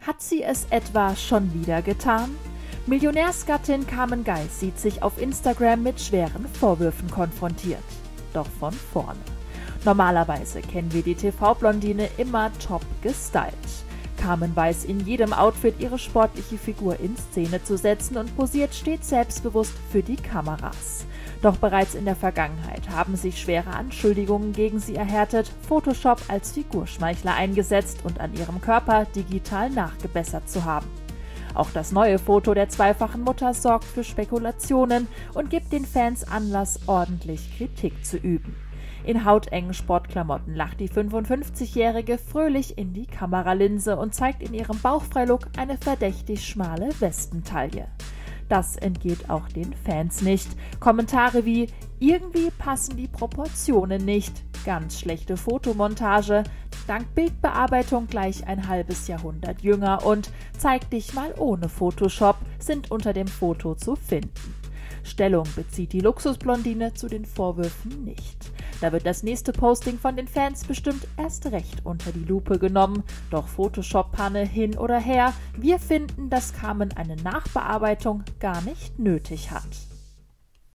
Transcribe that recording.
Hat sie es etwa schon wieder getan? Millionärsgattin Carmen Geis sieht sich auf Instagram mit schweren Vorwürfen konfrontiert. Doch von vorne. Normalerweise kennen wir die TV-Blondine immer top gestylt. Carmen weiß in jedem Outfit ihre sportliche Figur in Szene zu setzen und posiert stets selbstbewusst für die Kameras. Doch bereits in der Vergangenheit haben sich schwere Anschuldigungen gegen sie erhärtet, Photoshop als Figurschmeichler eingesetzt und an ihrem Körper digital nachgebessert zu haben. Auch das neue Foto der zweifachen Mutter sorgt für Spekulationen und gibt den Fans Anlass, ordentlich Kritik zu üben. In hautengen Sportklamotten lacht die 55-Jährige fröhlich in die Kameralinse und zeigt in ihrem Bauchfreilook eine verdächtig schmale Westentaille. Das entgeht auch den Fans nicht. Kommentare wie „Irgendwie passen die Proportionen nicht", „Ganz schlechte Fotomontage", „Dank Bildbearbeitung gleich ein halbes Jahrhundert jünger" und „Zeig dich mal ohne Photoshop" sind unter dem Foto zu finden. Stellung bezieht die Luxusblondine zu den Vorwürfen nicht. Da wird das nächste Posting von den Fans bestimmt erst recht unter die Lupe genommen. Doch Photoshop-Panne hin oder her, wir finden, dass Carmen eine Nachbearbeitung gar nicht nötig hat.